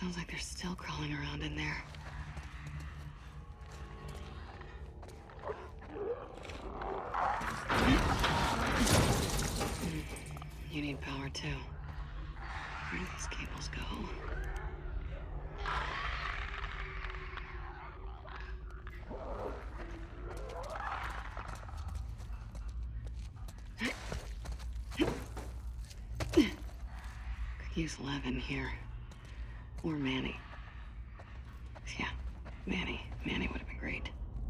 Sounds like they're still crawling around in there. You need power too. Where do these cables go? Could use Levin here. Or Manny. Yeah, Manny. Manny would have been great.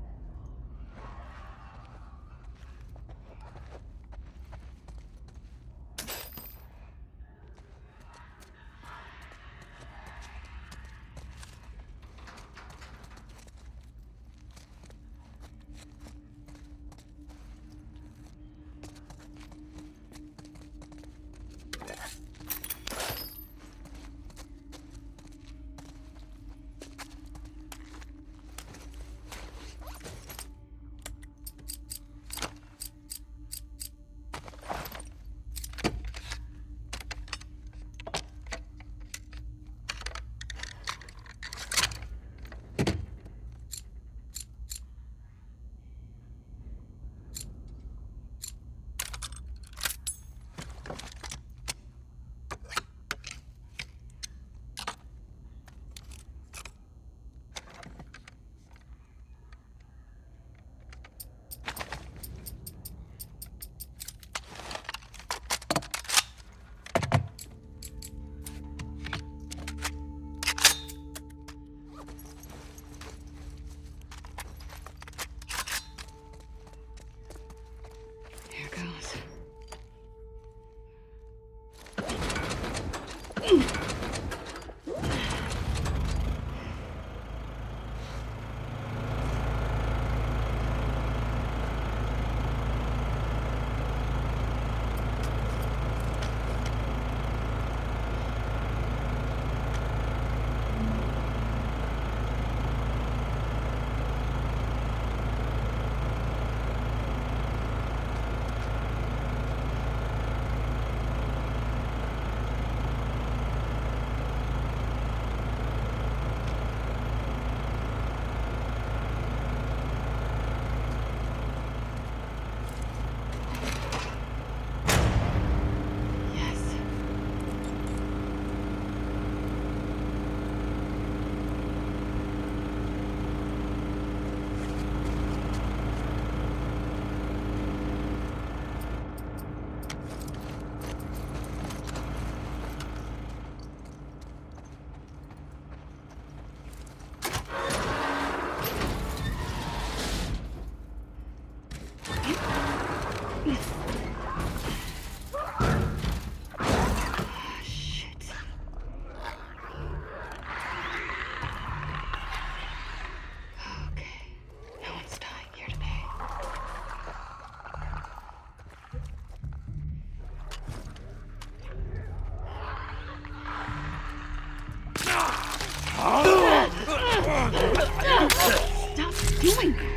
Stop doing that!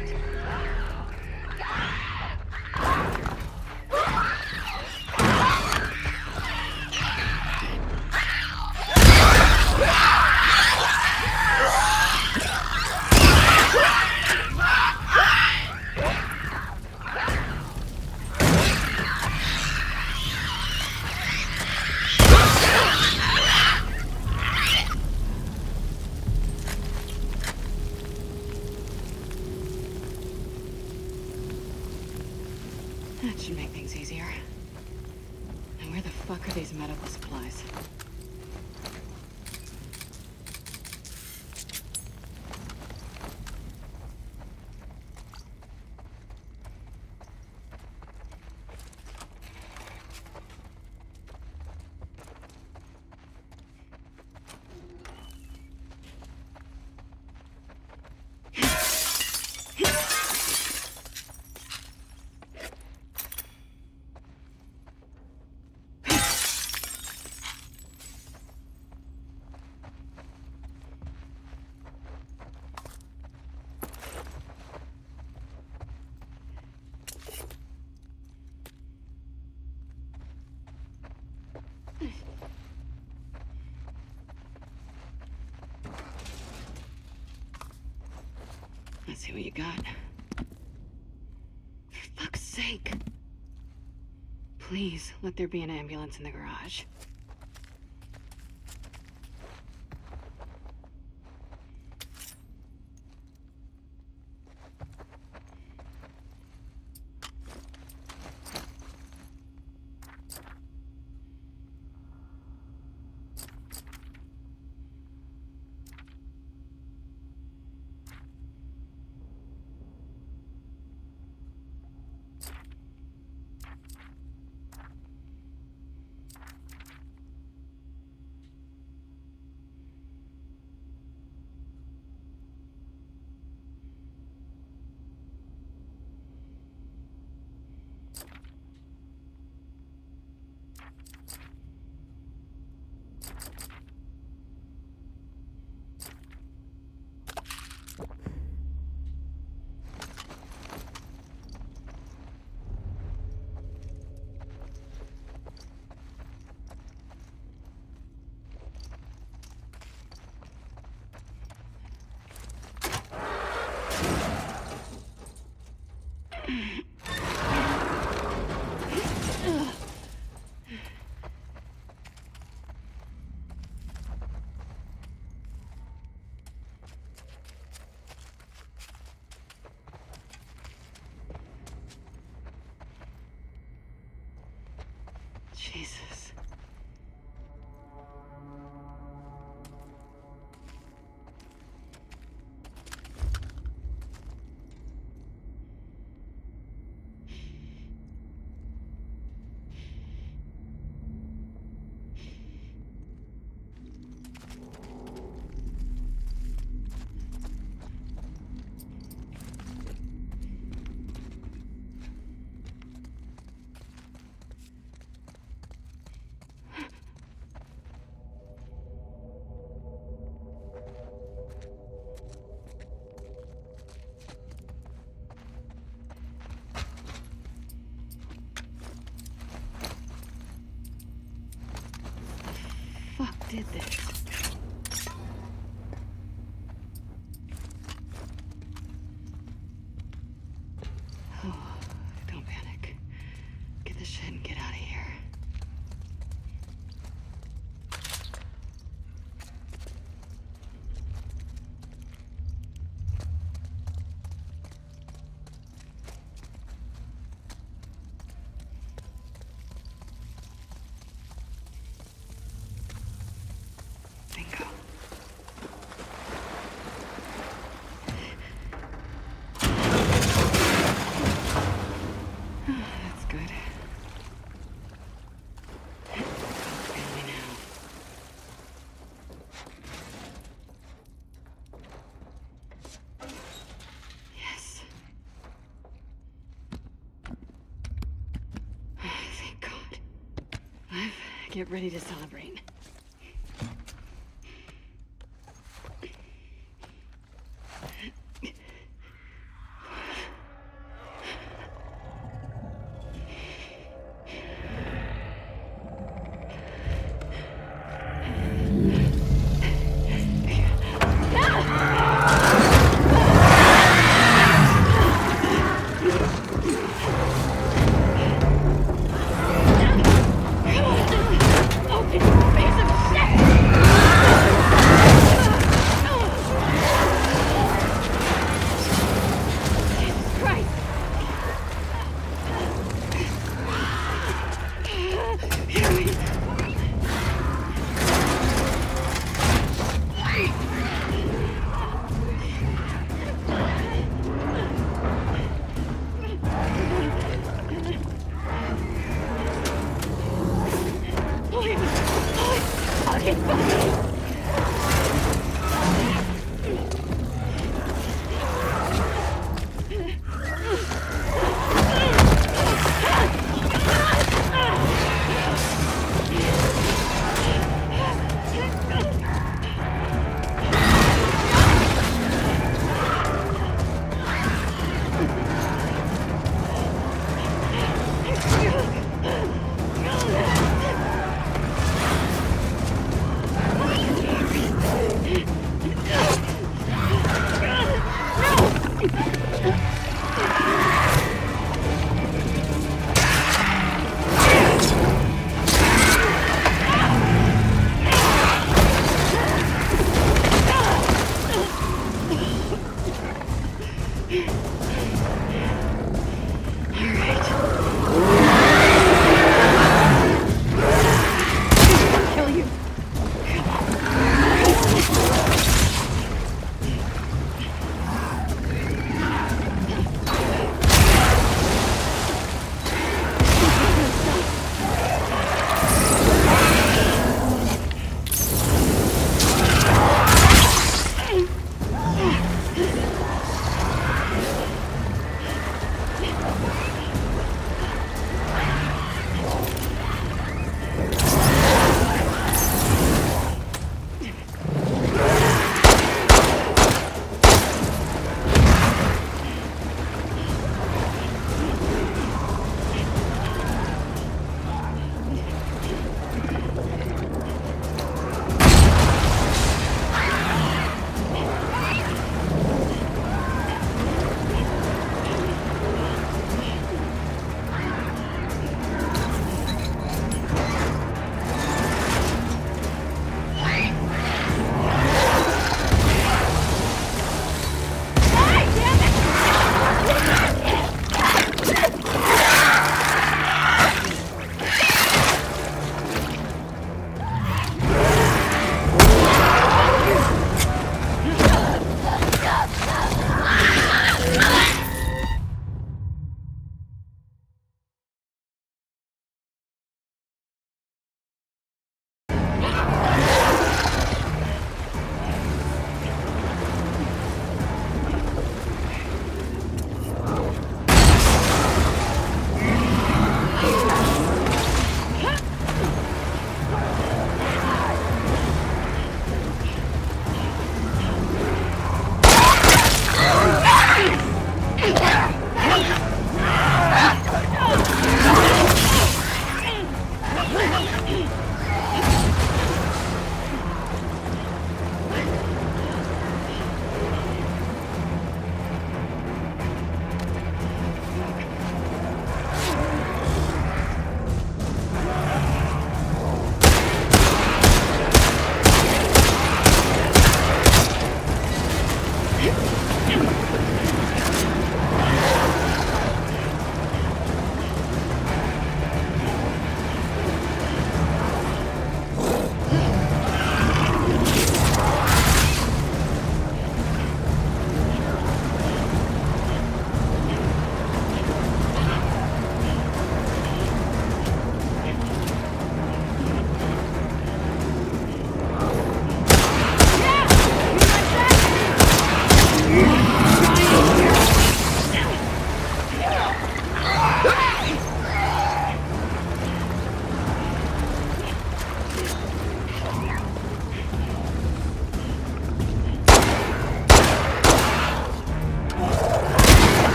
Let's see what you got. For fuck's sake. Please, let there be an ambulance in the garage. Jesus. Fuck did this? Oh, don't panic. Get the shit and get out of here. Bingo. That's good. Family now. Yes. Thank God. Get ready to celebrate.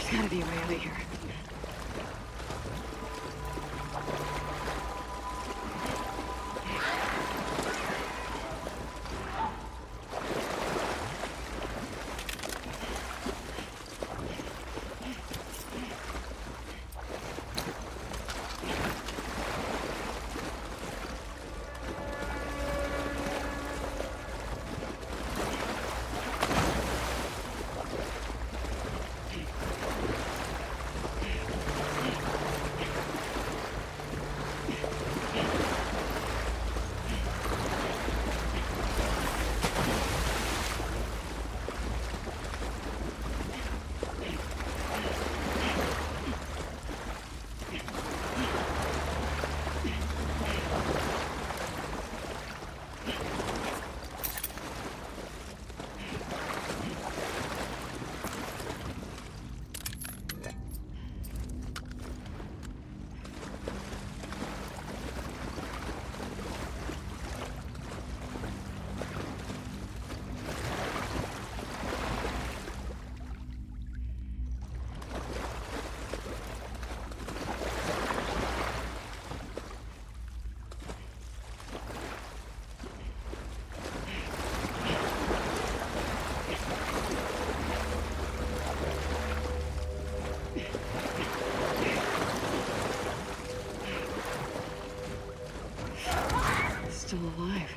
There's gotta be a way out of here. Still alive.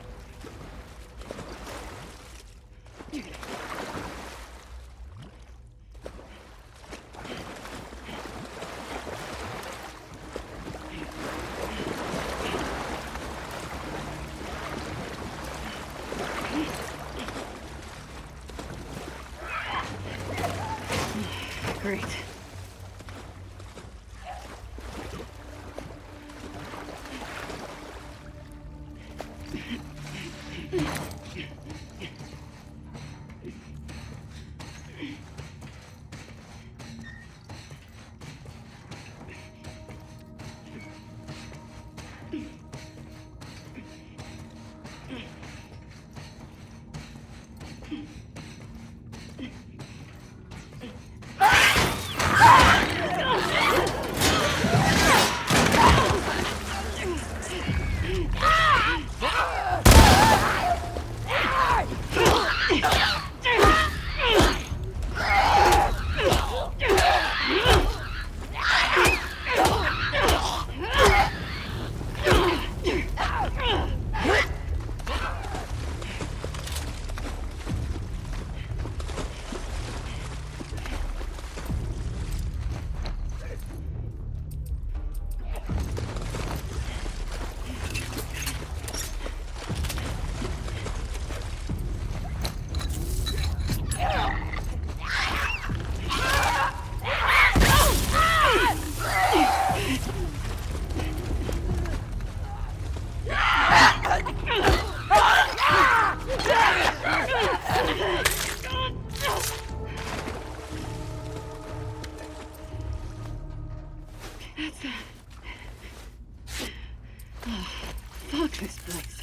Great. That's that. Oh, fuck this place.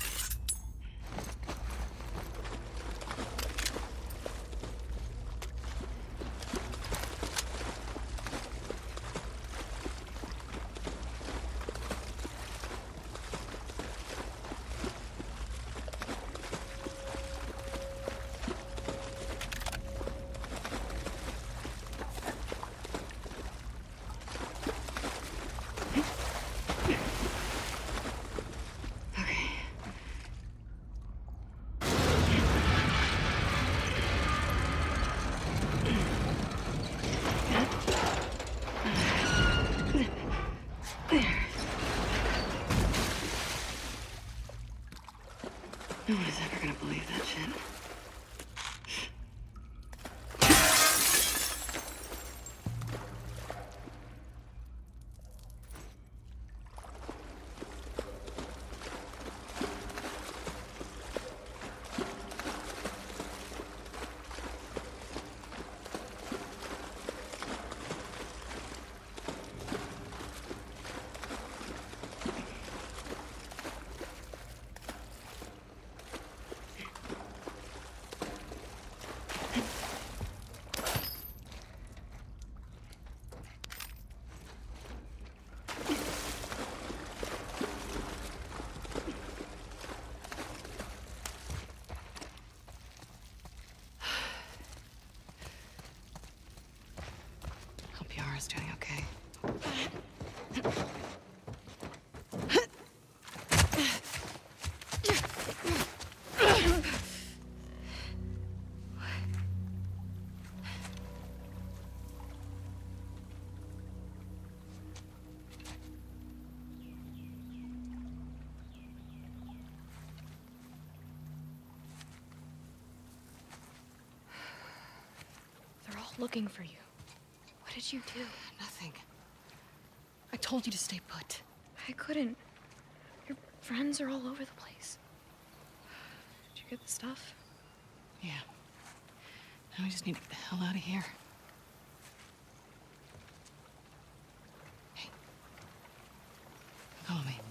Laura's doing okay. They're all looking for you. What did you do? Nothing. I told you to stay put. I couldn't. Your friends are all over the place. Did you get the stuff? Yeah. Now we just need to get the hell out of here. Hey. Follow me.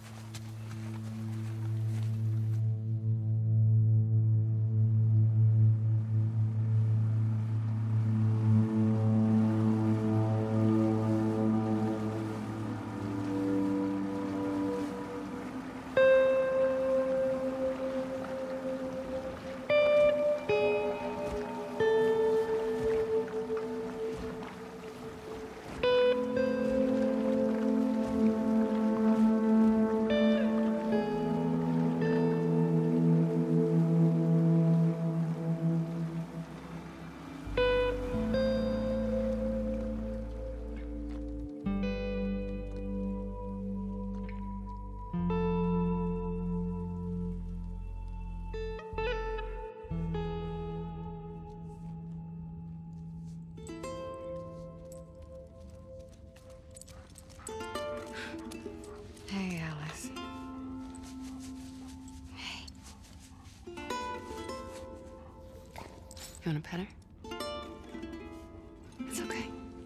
Hey, Alice. Hey. You want a pet her? It's okay.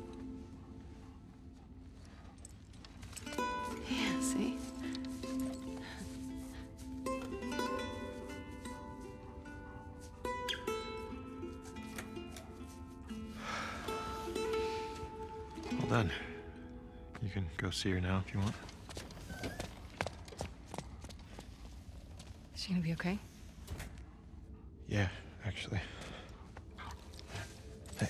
Yeah, see? Well done. You can go see her now if you want. Is she gonna be okay? Yeah, actually. Hey.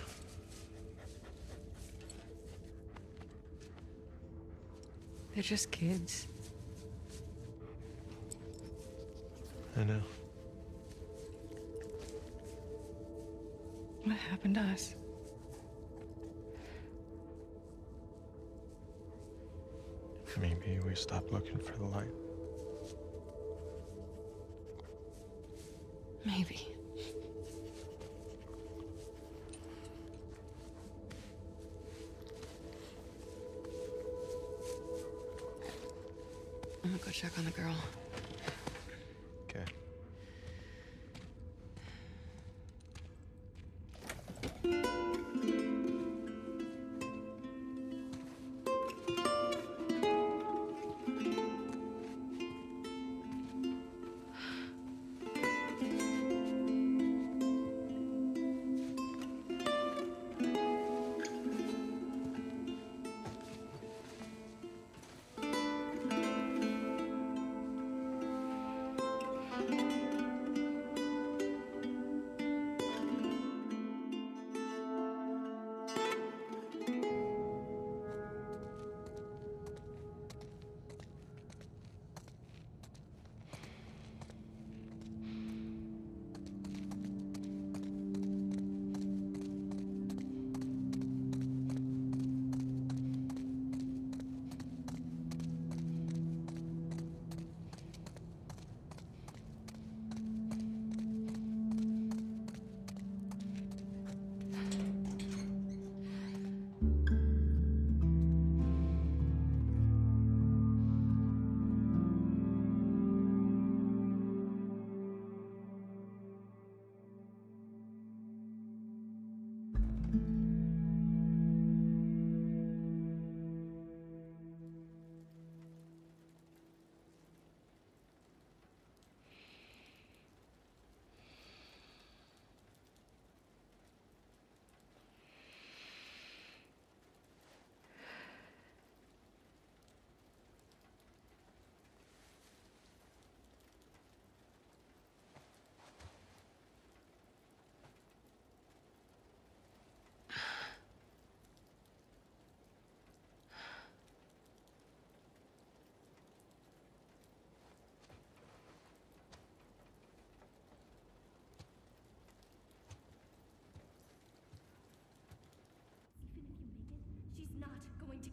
They're just kids. I know. What happened to us? Maybe we stopped looking for the light. Maybe. I'm gonna go check on the girl. Okay.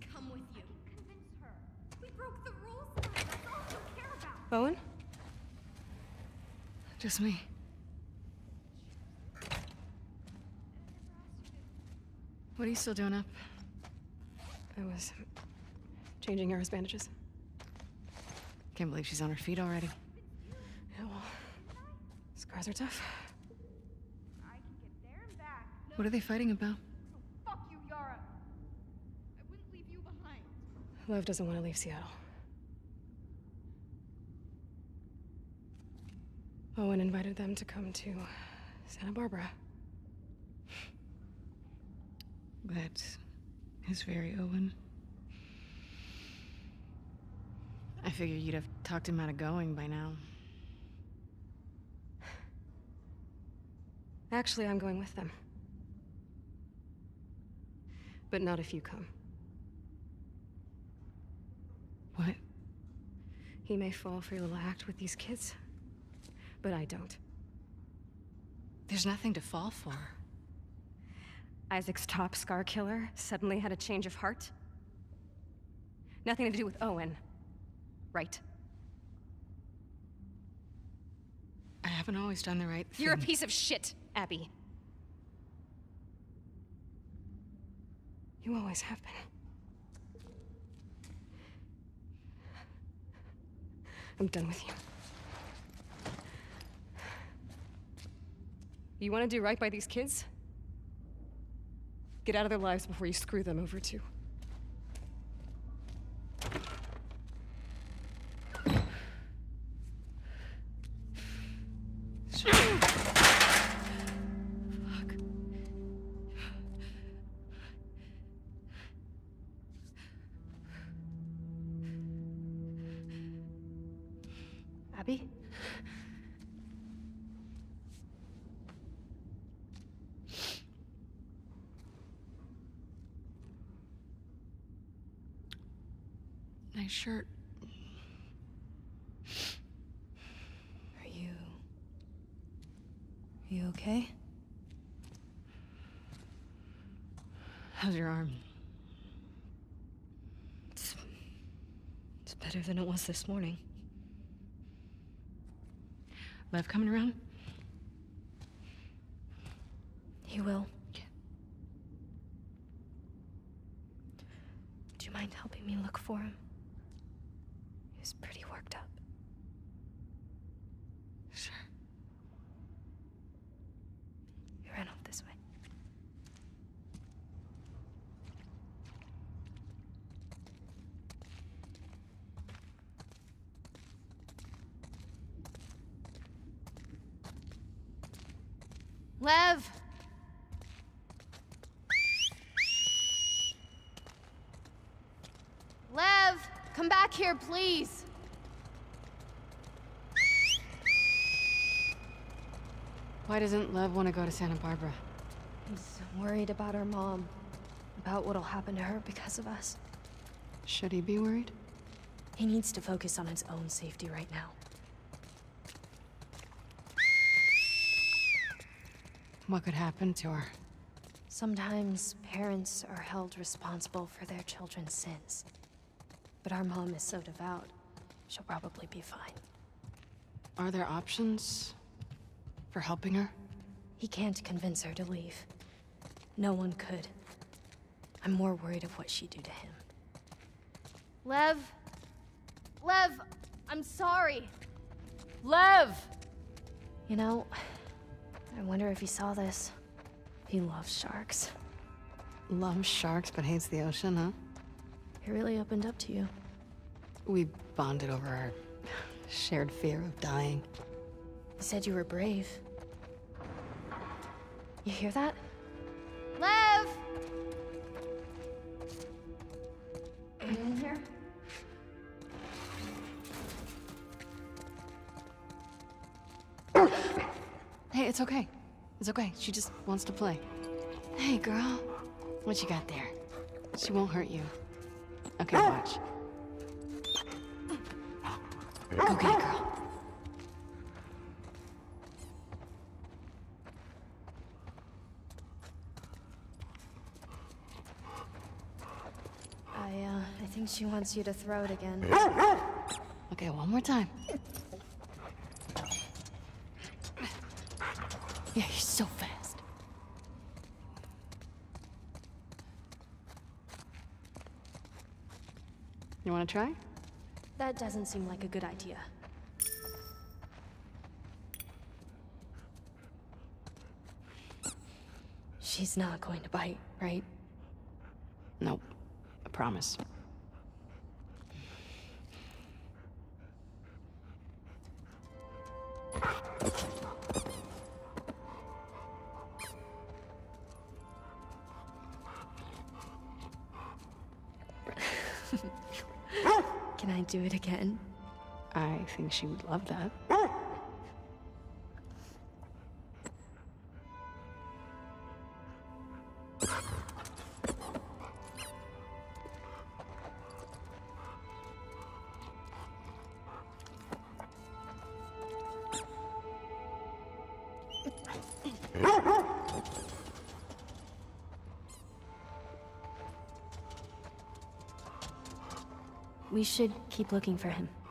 come with you. Convince her. We broke the rules, Mom. That's all you care about. Owen? Just me. What are you still doing up? I was changing Yara's bandages. Can't believe she's on her feet already. Yeah, well, scars are tough. I can get there and back. What are they fighting about? So fuck you, Yara. I wouldn't leave you behind. Lev doesn't want to leave Seattle. Owen invited them to come to Santa Barbara. That is very Owen. I figured you'd have talked him out of going by now. Actually, I'm going with them. But not if you come. What? He may fall for your little act with these kids, but I don't. There's nothing to fall for. Isaac's top scar killer suddenly had a change of heart? Nothing to do with Owen, right? I haven't always done the right thing. You're a piece of shit, Abby. You always have been. I'm done with you. You want to do right by these kids? Get out of their lives before you screw them over too. Fuck. Abby? Nice shirt. Are you okay? How's your arm? It's better than it was this morning. Lev coming around? He will. Yeah. Do you mind helping me look for him? He was pretty worked up. Sure. He ran off this way. Lev! Lev! Come back here, please! Why doesn't Lev want to go to Santa Barbara? He's worried about our mom. About what'll happen to her because of us. Should he be worried? He needs to focus on his own safety right now. What could happen to her? Sometimes parents are held responsible for their children's sins. But our mom is so devout, she'll probably be fine. Are there options for helping her? He can't convince her to leave. No one could. I'm more worried of what she'd do to him. Lev! Lev! I'm sorry! Lev! You know, I wonder if he saw this. He loves sharks. Loves sharks but hates the ocean, huh? He really opened up to you. We bonded over our shared fear of dying. He said you were brave. You hear that? Lev! Are you in here? Hey, it's okay. It's okay. She just wants to play. Hey, girl. What you got there? She won't hurt you. Okay, watch. Go get it, girl. I think she wants you to throw it again. Okay, one more time. Yeah, he's so fast. You want to try? That doesn't seem like a good idea. She's not going to bite, right? Nope. I promise. Can I do it again? I think she would love that. We should keep looking for him.